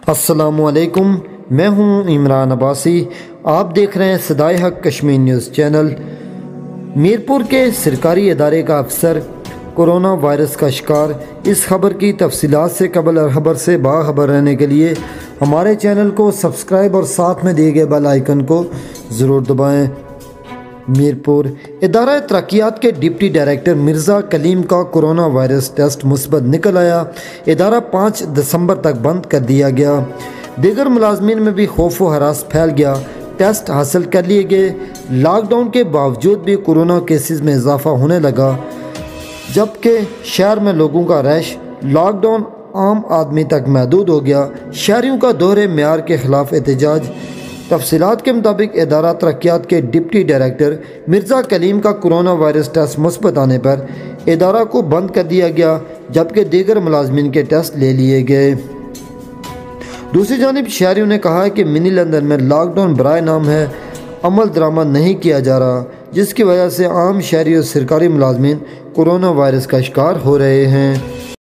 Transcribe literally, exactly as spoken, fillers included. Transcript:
السلام علیکم، میں ہوں عمران عباسی۔ آپ دیکھ رہے ہیں صدائے حق کشمیر نیوز چینل۔ میرپور کے سرکاری ادارے کا افسر کورونا وائرس کا شکار۔ اس خبر کی تفصیلات سے قبل خبر سے باخبر رہنے کے لیے ہمارے چینل کو سبسکرائب اور ساتھ میں دیے گئے بیل آئیکن کو ضرور دبائیں۔ میرپور ادارہ ترقیات کے ڈپٹی ڈائریکٹر مرزا کلیم کا کورونا وائرس ٹیسٹ مثبت نکل آیا۔ ادارہ پانچ دسمبر تک بند کر دیا گیا۔ دیگر ملازمین میں بھی خوف و ہراس پھیل گیا۔ ٹیسٹ حاصل کر لیے گئے۔ لاک ڈاؤن کے باوجود بھی کورونا کیسز میں اضافہ ہونے لگا، جبکہ شہر میں لوگوں کا رش۔ لاک ڈاؤن عام آدمی تک محدود ہو گیا۔ شہریوں کا دوہرے معیار کے خلاف احتجاج۔ تفصیلات کے مطابق ادارہ ترقیات کے ڈپٹی ڈائریکٹر مرزا کلیم کا کورونا وائرس ٹیسٹ مثبت آنے پر ادارہ کو بند کر دیا گیا، جبکہ دیگر ملازمین کے ٹیسٹ لے لیے گئے۔ دوسری جانب شہریوں نے کہا ہے کہ منی لندن میں لاک ڈاؤن برائے نام ہے، عمل درآمد نہیں کیا جا رہا، جس کی وجہ سے عام شہری اور سرکاری ملازمین کورونا وائرس کا شکار ہو رہے ہیں۔